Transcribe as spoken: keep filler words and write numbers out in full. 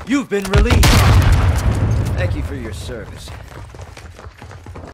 You've been released. Thank you for your service.